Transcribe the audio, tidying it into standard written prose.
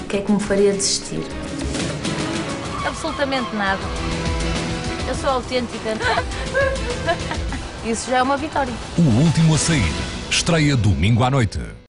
que é que me faria desistir? Absolutamente nada. Eu sou autêntica. Isso já é uma vitória. O último a sair. Estreia domingo à noite.